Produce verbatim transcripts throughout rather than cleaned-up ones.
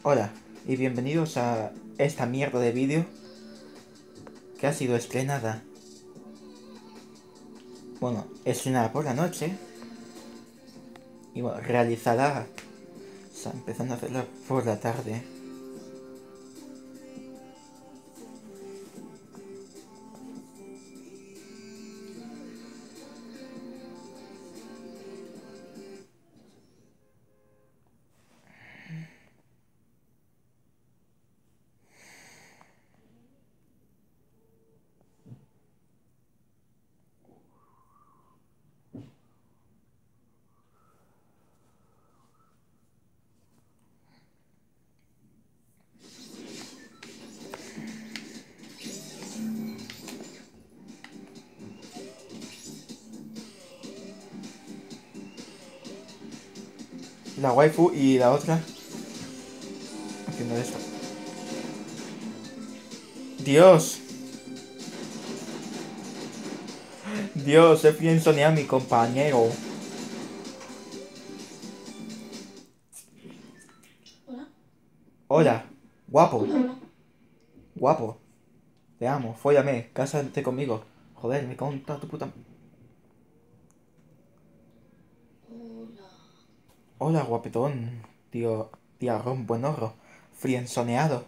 Hola y bienvenidos a esta mierda de vídeo que ha sido estrenada, bueno, estrenada por la noche y bueno, realizada, o sea, empezando a hacerla por la tarde. La waifu y la otra haciendo esto. Dios, Dios, he friendzoneado a mi compañero. Hola. Hola, guapo, Hola, hola. guapo, te amo, fóllame, cásate conmigo. Joder, me cago en toda tu puta. Hola. Hola, guapetón, tío, tiarrón buenorro, friendzoneado.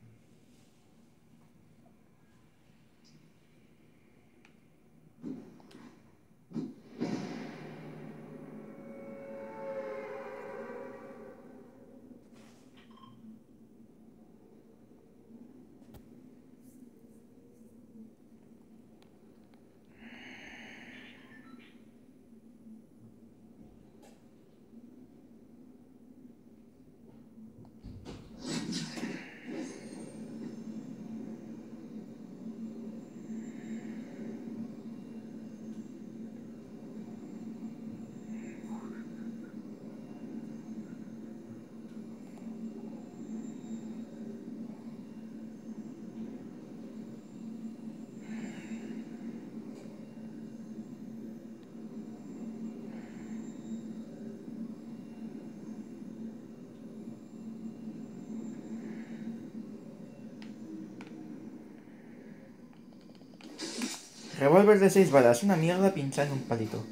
Revólver de seis balas, una mierda pinchada en un palito.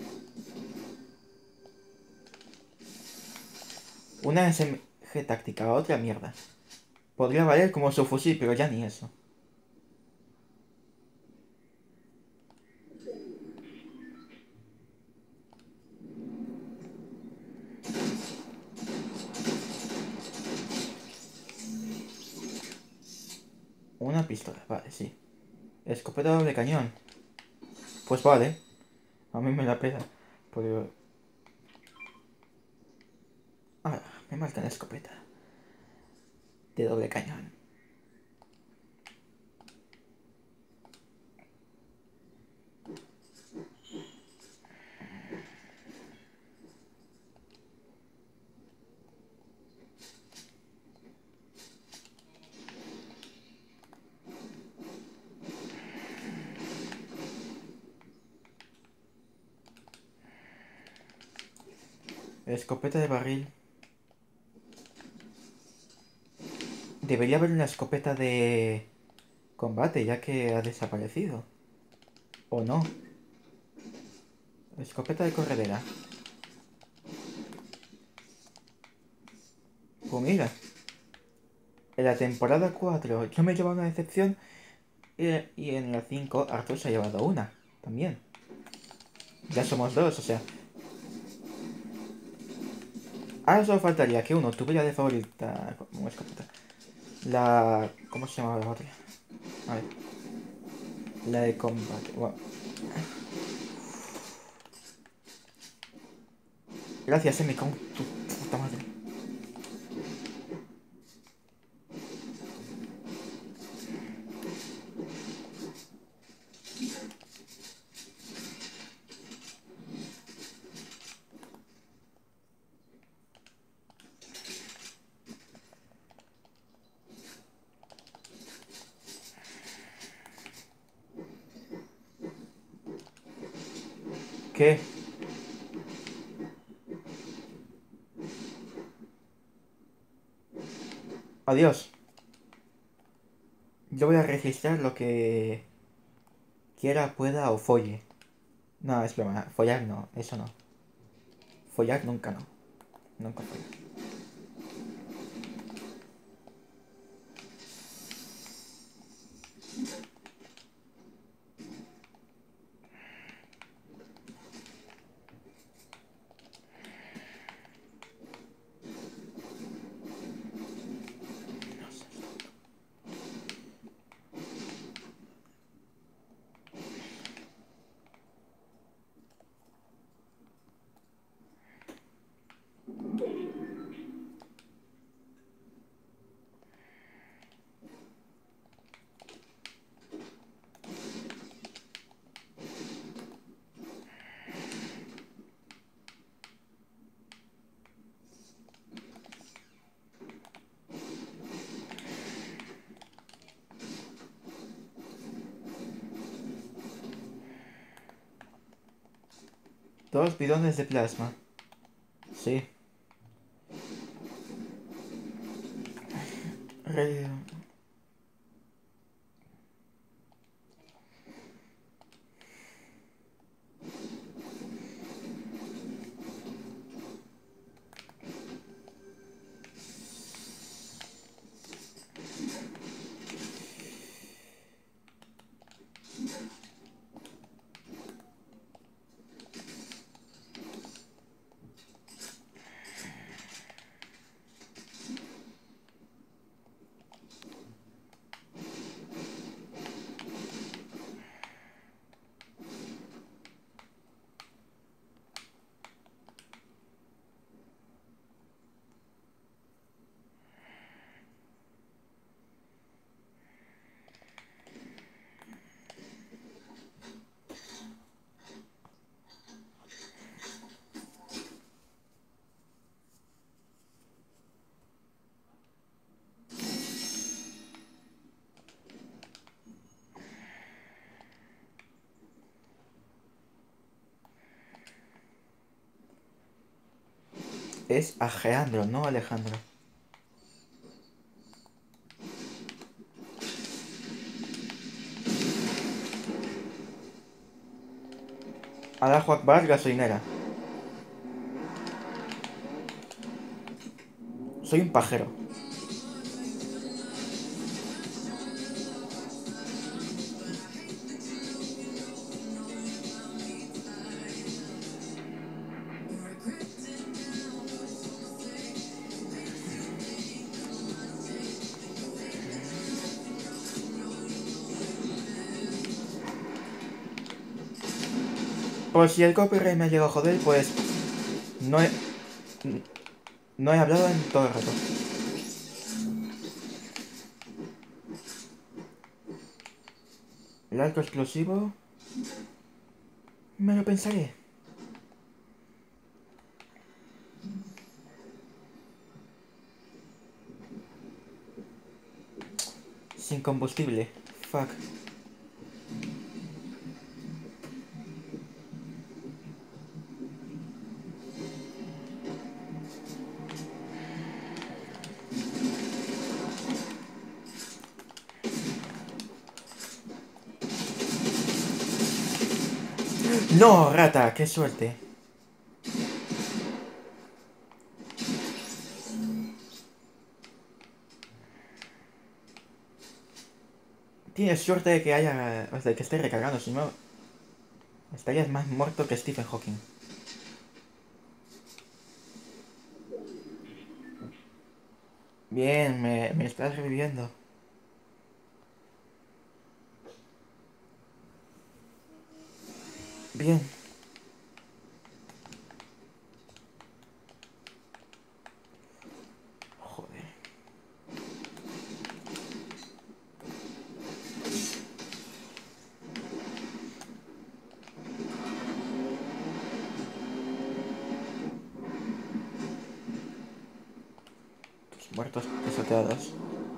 Una S M G táctica, otra mierda. Podría valer como su fusil, pero ya ni eso. Una pistola, vale, sí. Escopeta doble cañón. Pues vale, a mí me la pela. Pero... Ah, me marca la escopeta. De doble cañón. Escopeta de barril. Debería haber una escopeta de combate, ya que ha desaparecido. ¿O no? Escopeta de corredera. Pues mira, en la temporada cuatro yo me he llevado una decepción y, y en la cinco Arthur se ha llevado una también. Ya somos dos, o sea. Ahora solo faltaría que uno tuviera de favorita como escopeta la... ¿Cómo se llama la otra? A ver. La de combate. Wow. Gracias, eh, me cago en tu puta madre. ¿Qué? Adiós. Yo voy a registrar lo que quiera, pueda o folle. No, es broma. Follar no, eso no. Follar nunca no. Nunca follar. Dos bidones de plasma. Sí. Re... Es Alejandro, no Alejandro. Allahu Akbar, gasolinera. Soy un pajero. Por si el copyright me llegó a joder, pues no he, no he hablado en todo el rato. El arco explosivo... Me lo pensaré. Sin combustible. Fuck. No, rata, qué suerte. Tienes suerte de que haya... O sea, de que esté recargando, si no... Estarías más muerto que Stephen Hawking. Bien, me, me estás reviviendo. Bien. Joder. Tus muertos pisoteados.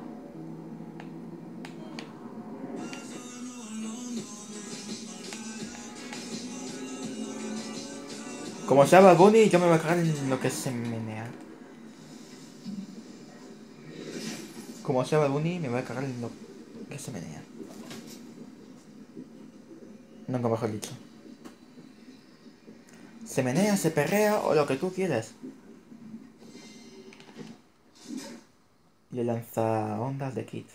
Como sea Bad Bunny, yo me voy a cagar en lo que se menea. Como sea Bunny, me voy a cagar en lo que se menea. Nunca mejor dicho. Se menea, se perrea o lo que tú quieras. Le lanza ondas de Kit.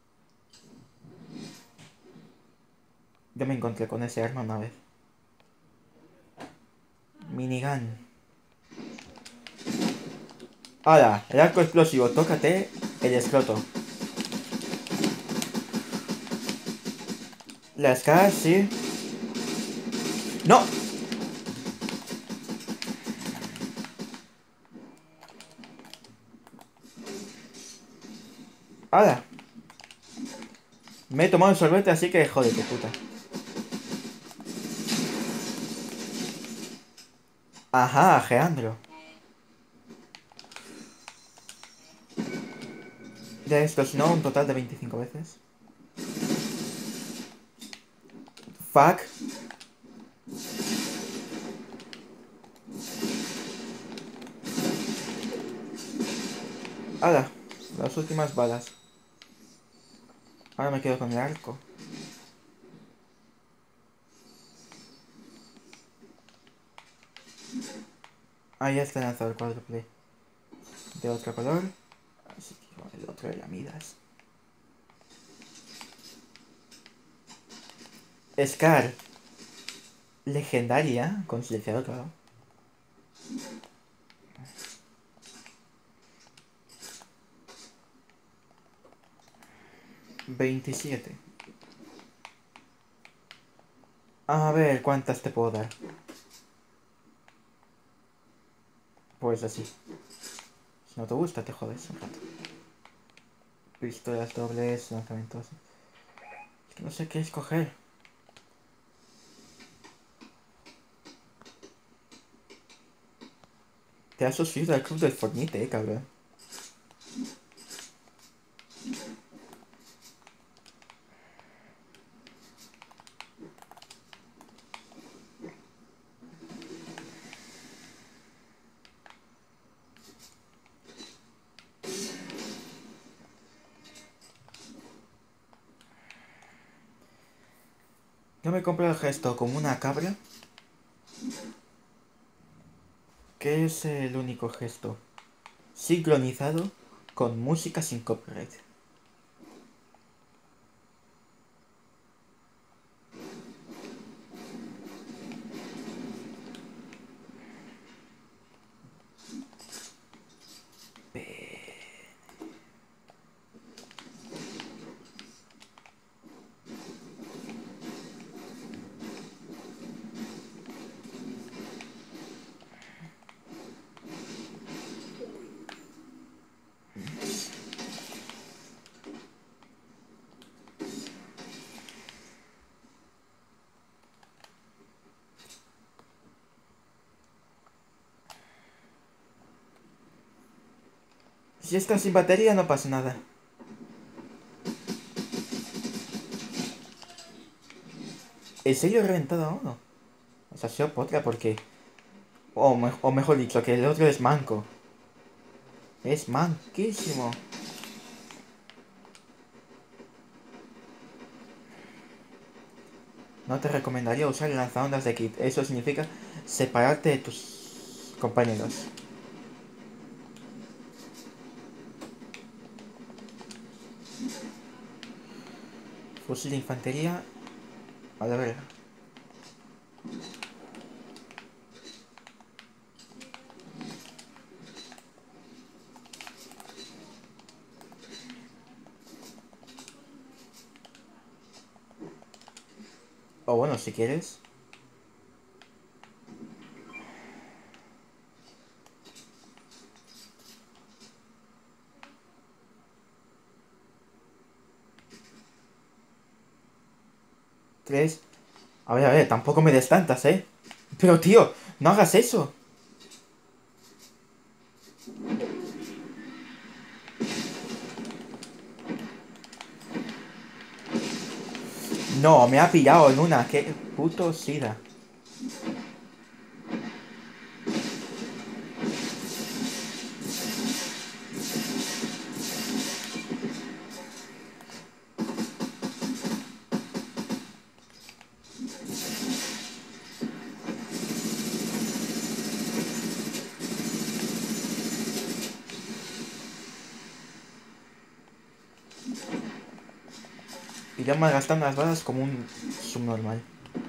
Yo me encontré con ese arma una vez. Minigun. ¡Hala! El arco explosivo. Tócate el escroto. La Scar, sí. ¡No! ¡Hala! Me he tomado el sorbete, así que jódete, puta. Ajá, Geandro. De estos no, un total de veinticinco veces. Fuck. ¡Hala! Las últimas balas. Ahora me quedo con el arco. Ahí está lanzado el cuádruple. De otro color. Así que con el otro de la miras. Scar. Legendaria. Con silenciador, claro. veintisiete. A ver, ¿cuántas te puedo dar? Pues así. Si no te gusta, te jodes un rato. Pistolas dobles, lanzamientos. Es que no sé qué escoger. Te has suscrito al club del Fortnite, eh, cabrón. Yo me compro el gesto como una cabra. Que es el único gesto sincronizado con música sin copyright. Si está sin batería no pasa nada. ¿En serio he reventado a uno? O sea, ha sido potra porque... O, me- o mejor dicho, que el otro es manco. Es manquísimo. No te recomendaría usar el lanzaondas de Kit. Eso significa separarte de tus compañeros. Fusil de infantería. A la verga. O bueno, si quieres. Tres. A ver, a ver, tampoco me des tantas, ¿eh? Pero tío, no hagas eso. No, me ha pillado en una. Qué puto sida. Irán malgastando las balas como un subnormal.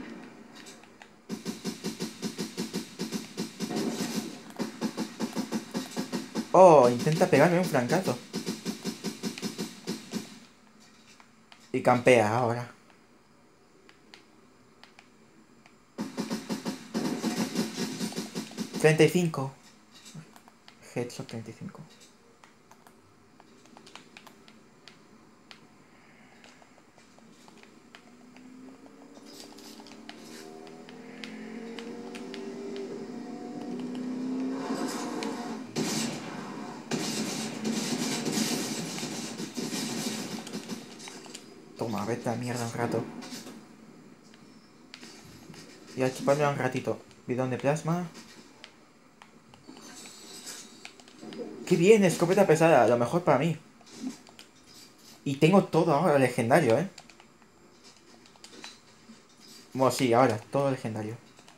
Oh, intenta pegarme un flancazo. Y campea ahora. treinta y cinco. Headshot treinta y cinco. Toma, vete a la mierda un rato. Y a chuparme un ratito. Bidón de plasma. ¡Qué bien! Escopeta pesada. Lo mejor para mí. Y tengo todo ahora legendario, ¿eh? Bueno, sí, ahora. Todo legendario.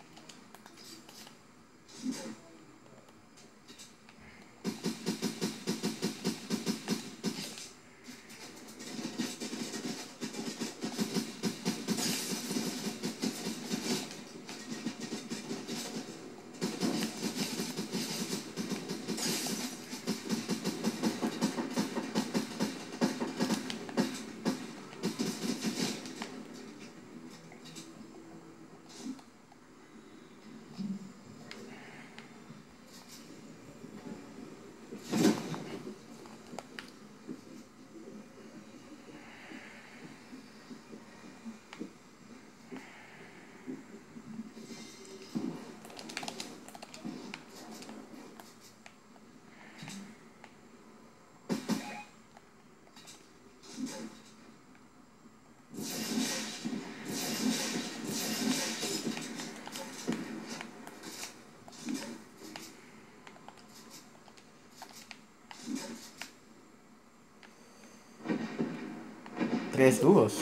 Tres dúos.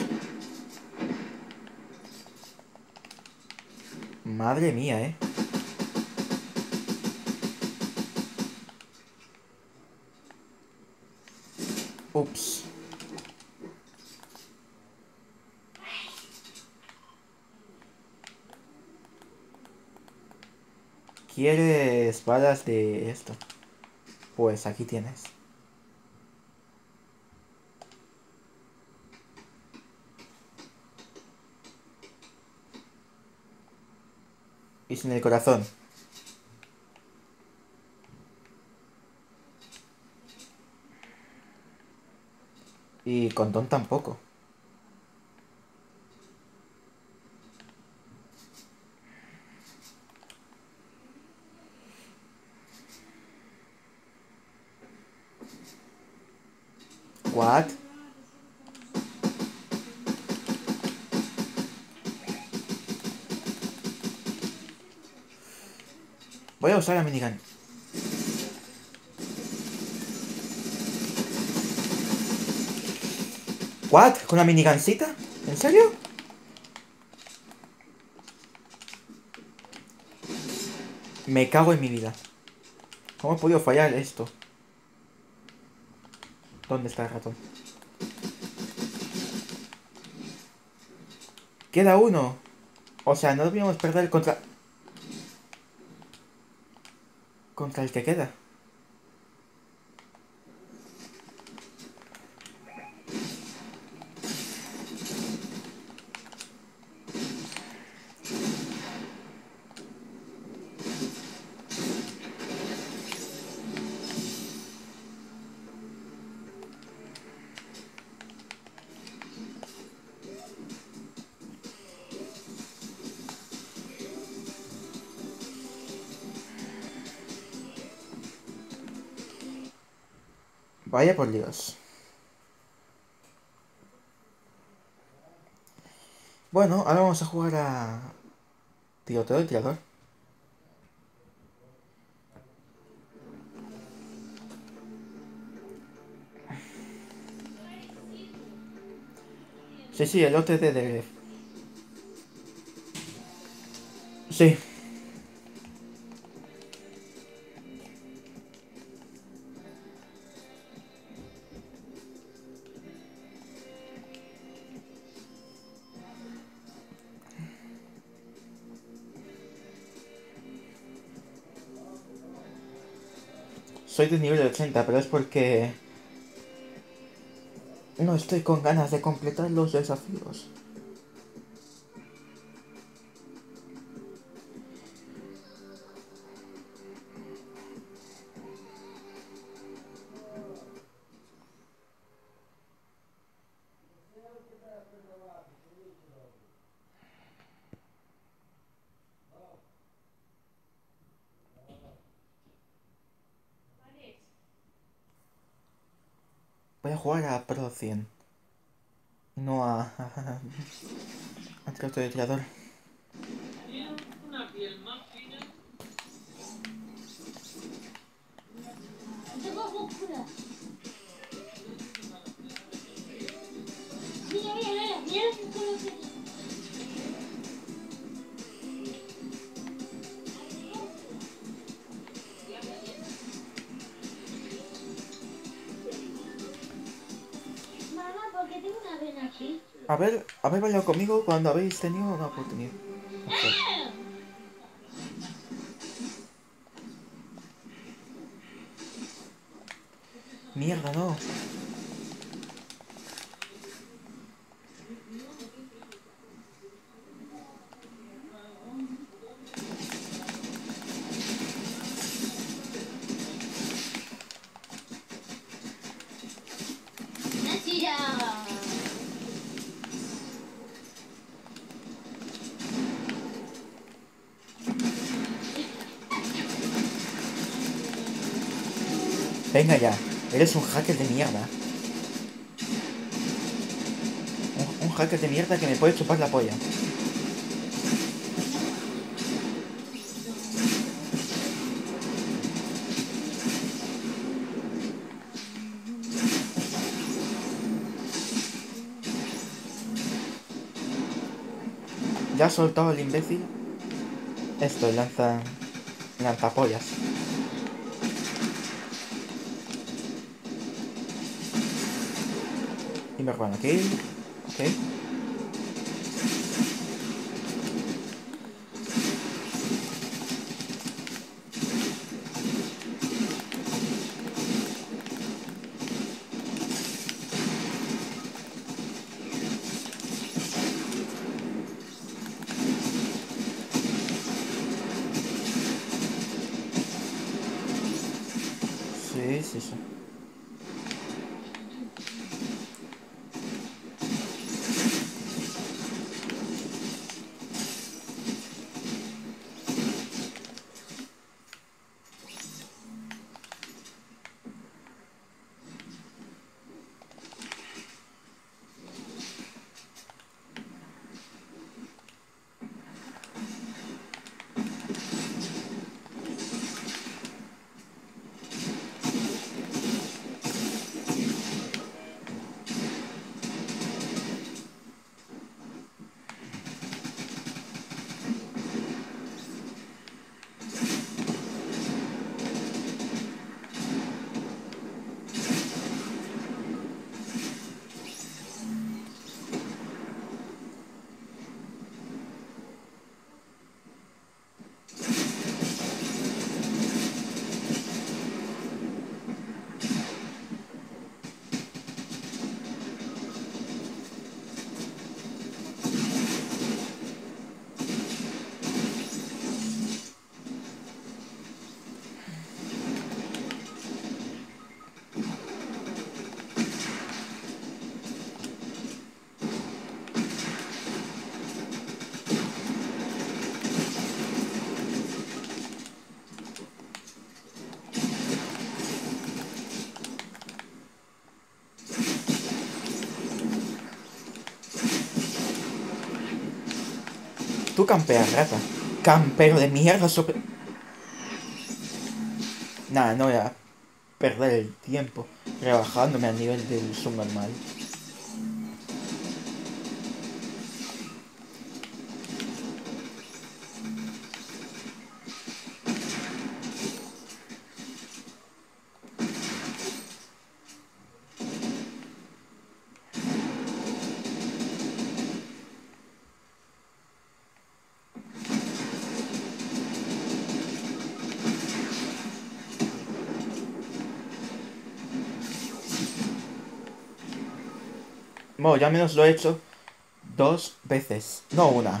Madre mía, ¿eh? Ups. ¿Quieres balas de esto? Pues aquí tienes. Y sin el corazón. Y con don tampoco. What? Voy a usar la minigun. ¿What? ¿Con la minigancita? ¿En serio? Me cago en mi vida. ¿Cómo he podido fallar esto? ¿Dónde está el ratón? Queda uno. O sea, no debíamos perder contra... Contra el que queda. Vaya por Dios. Bueno, ahora vamos a jugar a... Tiroteo y tirador. Sí, sí, el O T D de... Sí. Soy de nivel ochenta, pero es porque no estoy con ganas de completar los desafíos. Voy a jugar a Pro cien. No a... a, a trato de tirador. Mira, mira, mira, mira qué color que tiene. Mamá, ¿por qué tengo una vena aquí? A ver, habéis bailado conmigo cuando habéis tenido una oportunidad. Okay. Mierda, no. Una silla. Venga ya. Eres un hacker de mierda. Un, un hacker de mierda que me puede chupar la polla. Ya ha soltado el imbécil. Esto, lanza... Lanzapollas. Y me roban aquí. Ok. Sí, sí, sí. Tú campeas, rata. Campero de mierda sobre... Nada, no voy a perder el tiempo rebajándome al nivel del subnormal. Bueno, ya al menos lo he hecho dos veces, no una.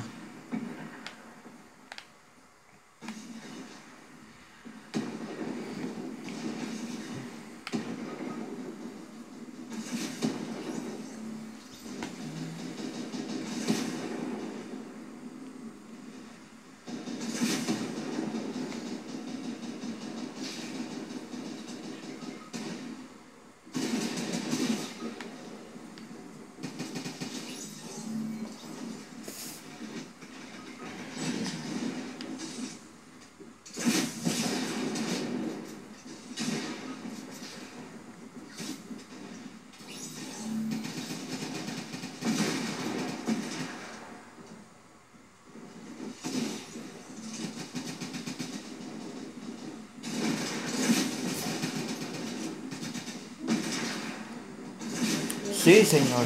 Sí, señor.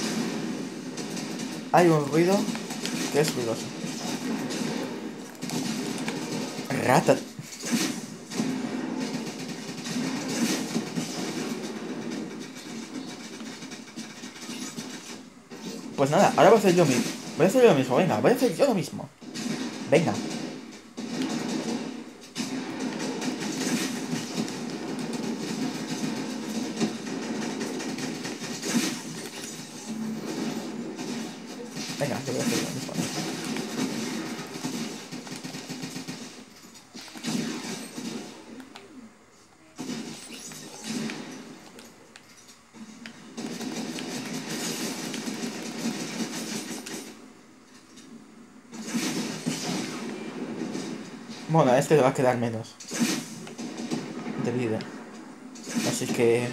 Hay un ruido que es ruidoso. Rata. Pues nada, ahora voy a hacer yo mismo. Voy a hacer yo lo mismo, venga, voy a hacer yo lo mismo. Venga. Venga, yo voy a hacer yo lo mismo. Bueno, a este le va a quedar menos de vida. Así que...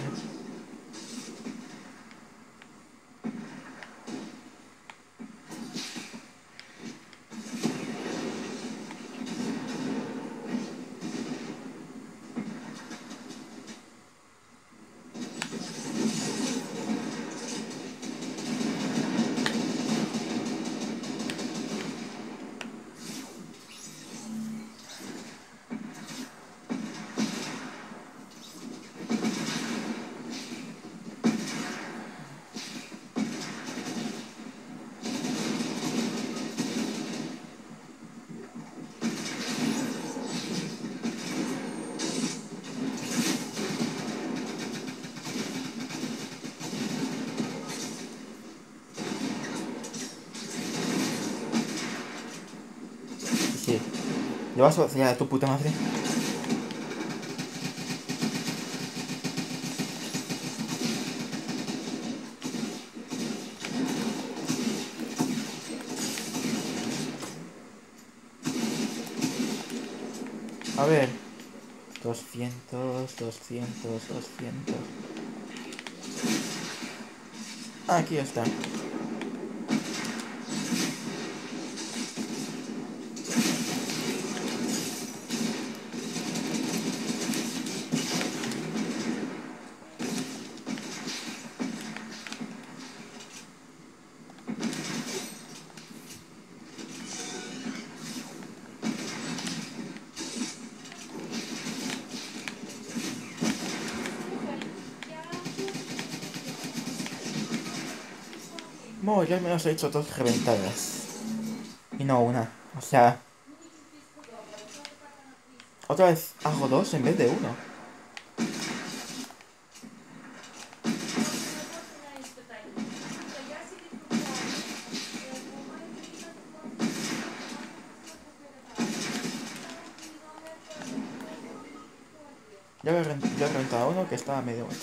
Sí. ¿Le vas a enseñar a tu puta madre? A ver. doscientos, doscientos, doscientos. Aquí está. Bueno, yo al menos he hecho dos reventadas. Y no una. O sea... Otra vez hago dos en vez de uno. Ya he, ya he reventado uno que estaba medio bueno.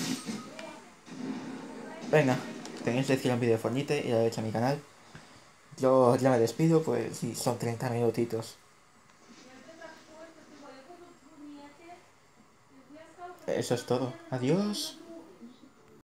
Venga, tenéis que decir un vídeo de Fornite y darle a mi canal. Yo ya me despido, pues sí, son treinta minutitos. Eso es todo. Adiós.